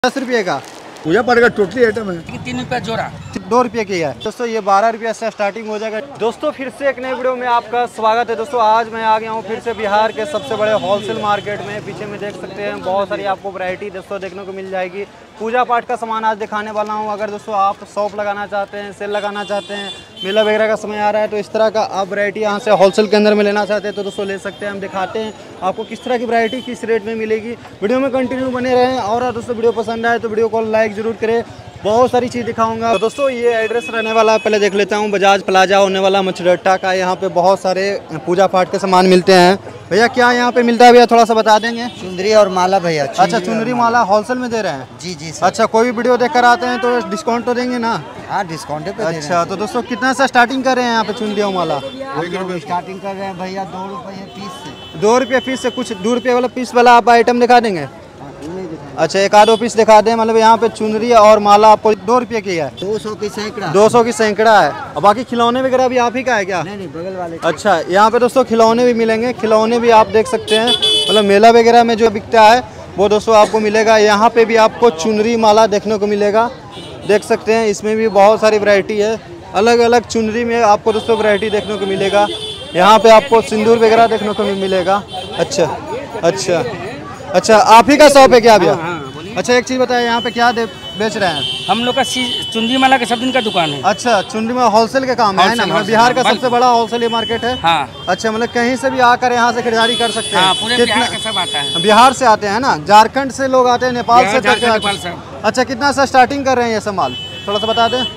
10 रुपये का पूजा पाठ का टोटली आइटम है। 3 रुपया जोड़ा, 2 रुपये की है दोस्तों। ये 12 रुपये से स्टार्टिंग हो जाएगा। दोस्तों फिर से एक नई वीडियो में आपका स्वागत है। दोस्तों आज मैं आ गया हूँ फिर से बिहार के सबसे बड़े होलसेल मार्केट में। पीछे में देख सकते हैं बहुत सारी आपको वैरायटी दोस्तों देखने को मिल जाएगी। पूजा पाठ का सामान आज दिखाने वाला हूँ। अगर दोस्तों आप शॉप लगाना चाहते हैं, सेल लगाना चाहते हैं, मेला वगैरह का समय आ रहा है, तो इस तरह का आप वैरायटी यहाँ से होलसेल के अंदर में लेना चाहते हैं तो दोस्तों ले सकते हैं। हम दिखाते हैं आपको किस तरह की वैरायटी किस रेट में मिलेगी। वीडियो में कंटिन्यू बने रहें और दोस्तों वीडियो पसंद आए तो वीडियो को लाइक जरूर करें। बहुत सारी चीज़ दिखाऊंगा। तो दोस्तों ये एड्रेस रहने वाला है, पहले देख लेता हूँ। बजाज प्लाजा होने वाला मछरट्टा का। यहाँ पे बहुत सारे पूजा पाठ के सामान मिलते हैं। भैया क्या यहाँ पे मिलता है भैया, थोड़ा सा बता देंगे। चुंदरी और माला भैया। अच्छा चुनरी माला होलसेल में दे रहे हैं? जी जी सर। अच्छा कोई भी वीडियो देख कर आते हैं तो डिस्काउंट तो देंगे ना? हाँ डिस्काउंट पे। अच्छा तो दोस्तों कितना से स्टार्टिंग कर रहे हैं यहाँ पे चुनरी और माला? स्टार्टिंग कर रहे हैं भैया 2 रुपये पीस से। 2 रुपये पीस से। कुछ 2 रुपये वाला पीस वाला आप आइटम दिखा देंगे? अच्छा एक आधो पीस दिखा दें। मतलब यहाँ पे चुनरी और माला आपको 2 रुपये की है। 200 की सैकड़ा। 200 की सैकड़ा है। और बाकी खिलौने वगैरह भी आप ही का है क्या? नहीं बगल वाले। अच्छा यहाँ पे दोस्तों खिलौने भी मिलेंगे। खिलौने भी आप देख सकते हैं। मतलब मेला वगैरह में जो बिकता है वो दोस्तों आपको मिलेगा। यहाँ पे भी आपको चुनरी माला देखने को मिलेगा। देख सकते हैं इसमें भी बहुत सारी वैरायटी है। अलग अलग चुनरी में आपको दोस्तों वैरायटी देखने को मिलेगा। यहाँ पे आपको सिंदूर वगैरह देखने को मिलेगा। अच्छा अच्छा अच्छा आप ही का शॉप है क्या भैया? अच्छा एक चीज़ बताएं, यहाँ पे क्या बेच रहे हैं? हम लोग का चुंदी माला के सब दिन का दुकान है। अच्छा चुनरी में होलसेल का काम है ना? बिहार का सबसे बड़ा होलसेल मार्केट है। हाँ। अच्छा मतलब कहीं से भी आकर यहाँ से खरीदारी कर सकते हैं? हाँ, पूरे बिहार का सब आता है। बिहार से आते हैं ना? झारखंड से लोग आते हैं, नेपाल से नेपाल से। अच्छा कितना सा स्टार्टिंग कर रहे हैं ये सब माल, थोड़ा सा बता दें।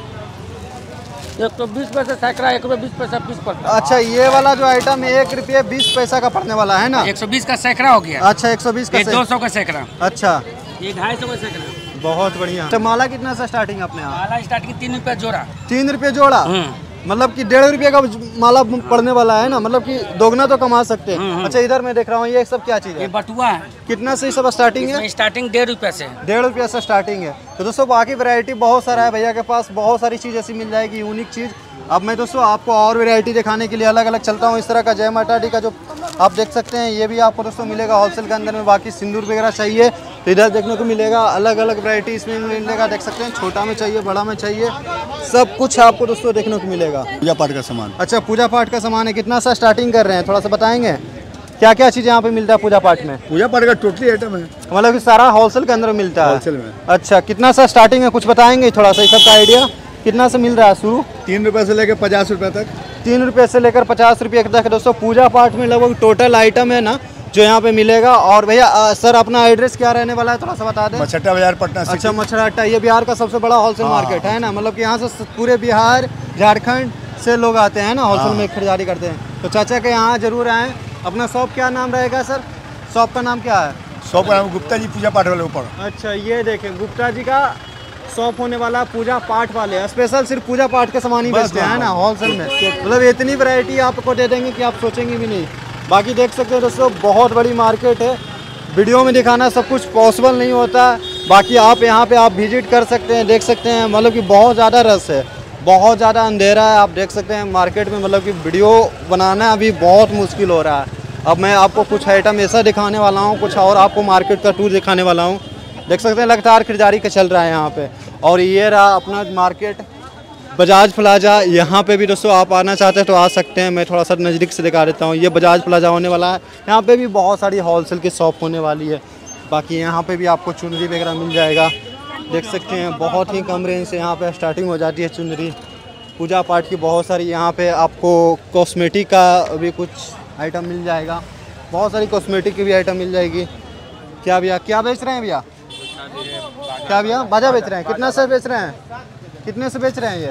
120 पैसे सैकड़ा, 1 रुपये 20 पैसा पीस पड़ता है। अच्छा ये वाला जो आइटम 1 रुपये 20 पैसा का पड़ने वाला है ना? 120 का सैकड़ा हो गया। अच्छा 120 का। 200 का सैकड़ा। अच्छा ये 250 का सैकड़ा। बहुत बढ़िया। तो माला कितना सा स्टार्टिंग अपने यहाँ? माला स्टार्टिंग 3 रुपया जोड़ा। 3 रुपये जोड़ा? मतलब कि 1.5 रुपये का माला पड़ने वाला है ना? मतलब कि दोगुना तो कमा सकते हैं। अच्छा इधर मैं देख रहा हूँ ये सब क्या चीज़ है? ये बटुआ है। कितना से सब स्टार्टिंग है? स्टार्टिंग 1.5 रुपये से। 1.5 रुपये से स्टार्टिंग है। तो दोस्तों बाकी वैरायटी बहुत सारा है भैया के पास। बहुत सारी चीज़ ऐसी मिल जाएगी, यूनिक चीज़। अब मैं दोस्तों आपको और वैरायटी दिखाने के लिए अलग अलग चलता हूँ। इस तरह का जय माता दी का जो आप देख सकते हैं ये भी आपको दोस्तों मिलेगा होलसेल के अंदर में। बाकी सिंदूर वगैरह चाहिए तो इधर देखने को मिलेगा। अलग अलग वैरायटी इसमें मिलेगा, देख सकते हैं। छोटा में चाहिए, बड़ा में चाहिए, सब कुछ आपको दोस्तों देखने को मिलेगा। पूजा पाठ का सामान। अच्छा पूजा पाठ का सामान है। कितना सा स्टार्टिंग कर रहे हैं, थोड़ा सा बताएंगे? क्या क्या चीज़ यहाँ पे मिलता है पूजा पाठ में? पूजा पाठ का टोटली आइटम है। मतलब कि सारा होलसेल के अंदर मिलता है? होलसेल में। अच्छा कितना सा स्टार्टिंग है, कुछ बताएंगे थोड़ा सा? इस सब का आइडिया कितना से मिल रहा है शुरू? 3 रुपये से लेकर 50 रुपये तक। 3 रुपये से लेकर 50 रुपये तक दोस्तों पूजा पाठ में लगभग टोटल आइटम है ना जो यहाँ पे मिलेगा। और भैया सर अपना एड्रेस क्या रहने वाला है, थोड़ा सा बता दें। मछरट्टा बाजार पटना। अच्छा मछरट्टा, ये बिहार का सबसे बड़ा होलसेल मार्केट है ना? मतलब कि यहाँ से पूरे बिहार झारखंड से लोग आते हैं ना होलसेल में खरीदारी करते हैं। तो चाचा के यहाँ जरूर आएँ। अपना शॉप क्या नाम रहेगा सर? शॉप का नाम क्या है? शॉप का नाम गुप्ता जी पूजा पाठ वाले ऊपर। अच्छा ये देखें गुप्ता जी का शॉप होने वाला पूजा पाठ वाले। स्पेशल सिर्फ पूजा पाठ के सामान ही बेचते हैं ना होलसेल में। मतलब इतनी वैरायटी आपको दे देंगे कि आप सोचेंगे भी नहीं। बाकी देख सकते हैं दोस्तों बहुत बड़ी मार्केट है। वीडियो में दिखाना सब कुछ पॉसिबल नहीं होता। बाकी आप यहाँ पे आप विजिट कर सकते हैं, देख सकते हैं। मतलब कि बहुत ज़्यादा रश है, बहुत ज़्यादा अंधेरा है। आप देख सकते हैं मार्केट में मतलब कि वीडियो बनाना अभी बहुत मुश्किल हो रहा है। अब मैं आपको कुछ आइटम ऐसा दिखाने वाला हूँ, कुछ और आपको मार्केट का टूर दिखाने वाला हूँ। देख सकते हैं लगातार खरीदारी का चल रहा है यहाँ पे। और ये रहा अपना मार्केट बजाज प्लाजा। यहाँ पे भी दोस्तों आप आना चाहते हैं तो आ सकते हैं। मैं थोड़ा सा नज़दीक से दिखा देता हूँ। ये बजाज प्लाजा होने वाला है। यहाँ पे भी बहुत सारी होलसेल की शॉप होने वाली है। बाकी यहाँ पे भी आपको चुनरी वगैरह मिल जाएगा। देख सकते हैं बहुत ही कम रेंज से यहाँ पे स्टार्टिंग हो जाती है चुनरी। पूजा पाठ की बहुत सारी यहाँ पे आपको कॉस्मेटिक का भी कुछ आइटम मिल जाएगा। बहुत सारी कॉस्मेटिक की भी आइटम मिल जाएगी। क्या भैया क्या बेच रहे हैं भैया? क्या भैया बाजा बेच रहे हैं? कितना से बेच रहे हैं? कितने से बेच रहे हैं ये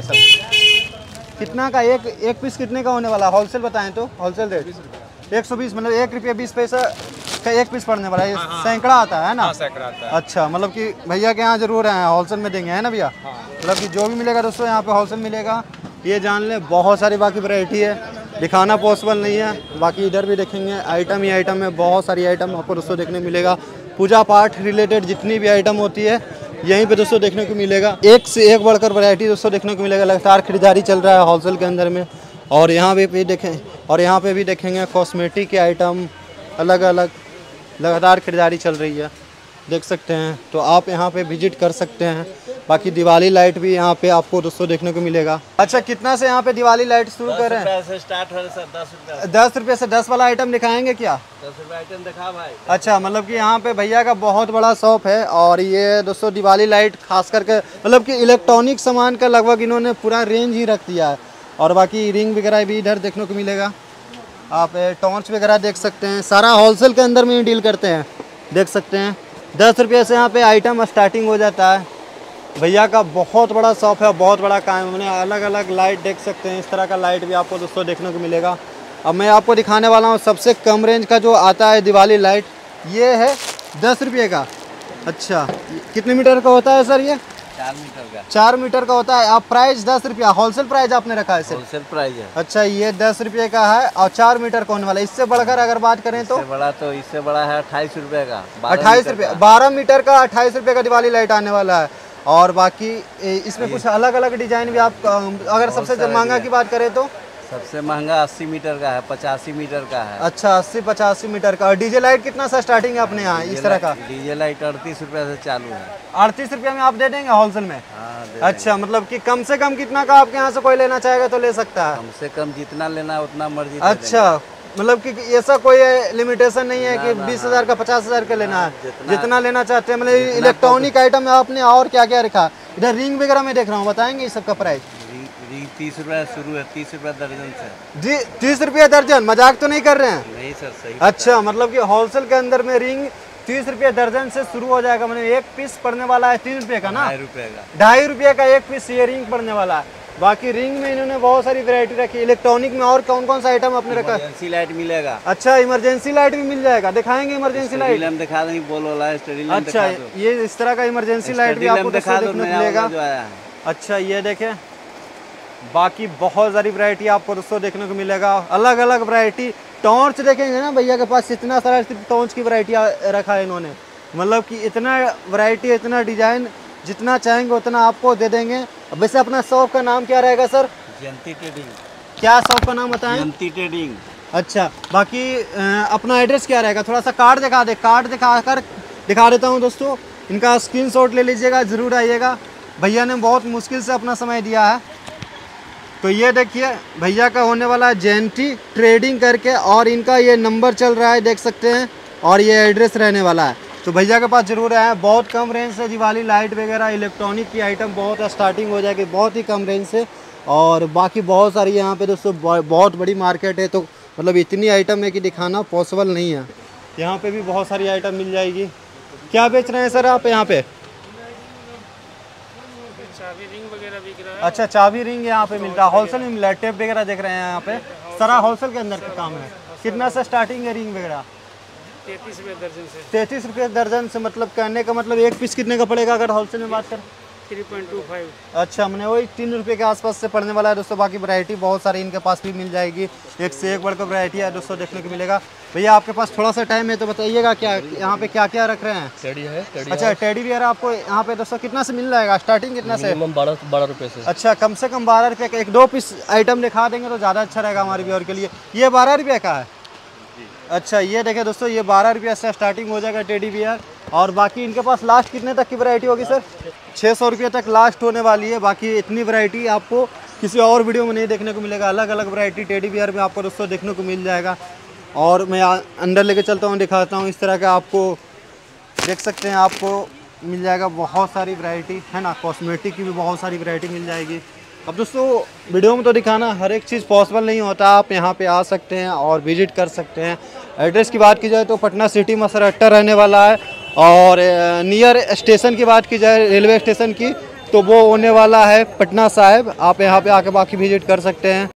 सब? कितना का एक पीस कितने का होने वाला? होलसेल बताएं तो। होलसेल रेट 120, मतलब 1 रुपये 20 पैसा का एक पीस पड़ने वाला है। सैकड़ा आता है ना? सैकड़ा आता है। अच्छा मतलब कि भैया के यहाँ जरूर हैं, होलसेल में देंगे है ना भैया? मतलब कि जो भी मिलेगा दोस्तों यहाँ पे होलसेल मिलेगा, ये जान लें। बहुत सारी बाकी वैरायटी है, दिखाना पॉसिबल नहीं है। बाकी इधर भी देखेंगे आइटम ही आइटम है। बहुत सारी आइटम आपको दोस्तों देखने मिलेगा। पूजा पाठ रिलेटेड जितनी भी आइटम होती है यहीं पे दोस्तों देखने को मिलेगा। एक से एक बढ़कर वैरायटी दोस्तों देखने को मिलेगा। लगातार खरीदारी चल रहा है होलसेल के अंदर में। और यहाँ पे भी देखें, और यहाँ पे भी देखेंगे कॉस्मेटिक के आइटम अलग अलग लगातार खरीदारी चल रही है। देख सकते हैं, तो आप यहाँ पे विजिट कर सकते हैं। बाकी दिवाली लाइट भी यहाँ पे आपको दोस्तों देखने को मिलेगा। अच्छा, कितना से यहाँ पे दिवाली लाइट शुरू कर रहे हैं? 10 रुपए से स्टार्ट हो रहा है सर, 10 रुपए। 10 रुपये से 10 वाला आइटम दिखाएंगे क्या? 10 रुपए आइटम दिखा भाई। अच्छा, मतलब कि यहाँ पे भैया का बहुत बड़ा शॉप है और ये दोस्तों दिवाली लाइट खास करके मतलब कि इलेक्ट्रॉनिक सामान का लगभग इन्होंने पूरा रेंज ही रख दिया है। और बाकी रिंग वगैरह भी इधर देखने को मिलेगा। आप टॉर्च वगैरह देख सकते हैं, सारा होलसेल के अंदर में ही डील करते हैं, देख सकते हैं। 10 रुपये से यहाँ पे आइटम स्टार्टिंग हो जाता है। भैया का बहुत बड़ा शॉप है, बहुत बड़ा काम है। उन्हें अलग अलग लाइट देख सकते हैं, इस तरह का लाइट भी आपको दोस्तों देखने को मिलेगा। अब मैं आपको दिखाने वाला हूँ सबसे कम रेंज का जो आता है दिवाली लाइट, ये है 10 रुपये का। अच्छा, कितने मीटर का होता है सर ये? 4 मीटर का। 4 मीटर का होता है। आप प्राइस 10 रुपया होलसेल प्राइस आपने रखा है सर? होलसेल प्राइस है। अच्छा, ये 10 रुपये का है और 4 मीटर का होने वाला है। इससे बढ़कर अगर बात करें तो इससे बड़ा है 28 रुपए का। 28 रुपये, 12 मीटर का 28 रुपये का दिवाली लाइट आने वाला है। और बाकी इसमें कुछ अलग अलग डिजाइन भी आप अगर सबसे महंगा की बात करें तो सबसे महंगा 80 मीटर का है, 85 मीटर का है। अच्छा, 80-85 मीटर का। और डीजे लाइट कितना सा स्टार्टिंग है अपने यहाँ इस तरह का? डीजे लाइट 38 रुपए से चालू है। 38 रुपये में आप दे देंगे होलसेल में? हाँ, अच्छा, मतलब कि कम से कम कितना का आपके यहाँ से कोई लेना चाहेगा तो ले सकता है? कम से कम जितना लेना है उतना मर्जी। अच्छा, मतलब कि ऐसा कोई लिमिटेशन नहीं है कि 20,000 का 50,000 का लेना है, जितना लेना चाहते हैं। मतलब इलेक्ट्रॉनिक आइटम आपने और क्या क्या रखा? इधर रिंग वगैरह में देख रहा हूँ, बताएंगे इस सब का प्राइस? रिंग 30 रुपए शुरू है, 30 रुपए दर्जन से। 30 रुपये दर्जन? मजाक तो नहीं कर रहे हैं? नहीं सर, सही। अच्छा, मतलब कि होलसेल के अंदर में रिंग 30 रुपये दर्जन से शुरू हो जाएगा। मतलब एक पीस पड़ने वाला है 3 रुपये का ना? 2.5 रुपए का। 2.5 रुपये का एक पीस ये रिंग पड़ने वाला है। बाकी रिंग में इन्होंने बहुत सारी वैरायटी रखी। इलेक्ट्रॉनिक में और कौन कौन सा आइटम आपने रखा है? इमरजेंसी लाइट मिलेगा। अच्छा, इमरजेंसी लाइट भी मिल जाएगा, दिखाएंगे इमरजेंसी लाइट? लैंप दिखा देंगे, बोल वाला है स्टडी लैंप। अच्छा, ये इस तरह का इमरजेंसी लाइट भी आपको दिखा दो, देखने को नया मिलेगा। वाला जो आया है। अच्छा, ये देखें, बाकी बहुत सारी वैरायटी आपको दोस्तों देखने को मिलेगा, अलग अलग वैरायटी। टॉर्च देखेंगे ना भैया के पास, इतना सारा सिर्फ टॉर्च की वैरायटी रखा है इन्होंने। मतलब कि इतना वैरायटी, इतना डिजाइन, जितना चाहेंगे उतना आपको दे देंगे। वैसे अपना शॉप का नाम क्या रहेगा सर? जयंती ट्रेडिंग। क्या शॉप का नाम बताएं? जयंती ट्रेडिंग। अच्छा, बाकी अपना एड्रेस क्या रहेगा? थोड़ा सा कार्ड दिखा दे, कार्ड दिखा देता हूँ दोस्तों। इनका स्क्रीनशॉट ले लीजिएगा, ज़रूर आइएगा। भैया ने बहुत मुश्किल से अपना समय दिया है। तो ये देखिए, भैया का होने वाला है जयंती ट्रेडिंग करके, और इनका ये नंबर चल रहा है, देख सकते हैं, और ये एड्रेस रहने वाला है। तो भैया के पास ज़रूर आए। बहुत कम रेंज से दिवाली लाइट वगैरह इलेक्ट्रॉनिक की आइटम बहुत स्टार्टिंग हो जाएगी, बहुत ही कम रेंज से। और बाकी बहुत सारी यहाँ पे दोस्तों बहुत बड़ी मार्केट है, तो मतलब इतनी आइटम है कि दिखाना पॉसिबल नहीं है। यहाँ पे भी बहुत सारी आइटम मिल जाएगी। क्या बेच रहे हैं सर आप यहाँ पे? चाबी रिंग वगैरह बिक रहा है। अच्छा, चाबी रिंग यहाँ पे मिलता है, होलसेल में मिला है। टेप वगैरह देख रहे हैं यहाँ पे, सारा होलसेल के अंदर का काम है। कितना से स्टार्टिंग है रिंग वगैरह? 33 रुपये दर्जन से। 33 रुपये दर्जन से, मतलब कहने का मतलब एक पीस कितने का पड़ेगा अगर होलसेल में बात करें? 3.25। अच्छा, मैंने वही 3 रुपये के आसपास से पड़ने वाला है दोस्तों। बाकी वैरायटी बहुत सारी इनके पास भी मिल जाएगी, एक से एक बढ़कर वैरायटी है दोस्तों देखने को मिलेगा। भैया आपके पास थोड़ा सा टाइम है तो बताइएगा, क्या यहाँ पे क्या क्या रख रहे हैं? टेडी है। अच्छा, टेडी बियर आपको यहाँ पे दोस्तों कितना से मिल जाएगा? स्टार्टिंग कितना से? 12 रुपए से। अच्छा, कम से कम 12 रुपये का। 1-2 पीस आइटम दिखा देंगे तो ज़्यादा अच्छा रहेगा हमारे व्यूअर के लिए। ये 12 रुपये का है? अच्छा, ये देखें दोस्तों, ये 12 रुपये से स्टार्टिंग हो जाएगा टेडी बियर। और बाकी इनके पास लास्ट कितने तक की वैरायटी होगी सर? 600 रुपये तक लास्ट होने वाली है। बाकी इतनी वैरायटी आपको किसी और वीडियो में नहीं देखने को मिलेगा। अलग अलग वैरायटी टेडी बियर में आपको दोस्तों देखने को मिल जाएगा। और मैं अंदर लेके चलता हूँ, दिखाता हूँ। इस तरह का आपको देख सकते हैं, आपको मिल जाएगा बहुत सारी वैरायटी है ना। कॉस्मेटिक की भी बहुत सारी वैरायटी मिल जाएगी। अब दोस्तों वीडियो में तो दिखाना हर एक चीज़ पॉसिबल नहीं होता, आप यहाँ पे आ सकते हैं और विजिट कर सकते हैं। एड्रेस की बात की जाए तो पटना सिटी में सरट्टा रहने वाला है, और नियर स्टेशन की बात की जाए रेलवे स्टेशन की तो वो होने वाला है पटना साहिब। आप यहाँ पे आके बाकी विजिट कर सकते हैं।